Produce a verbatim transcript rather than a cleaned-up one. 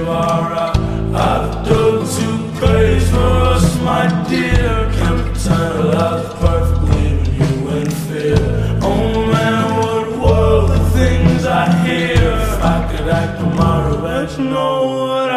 you are right. I've dug two graves for us, my dear. Can't pretend life's perfect, leaving you in fear. Oh man, what world the things I hear. If I could act tomorrow, bet you know what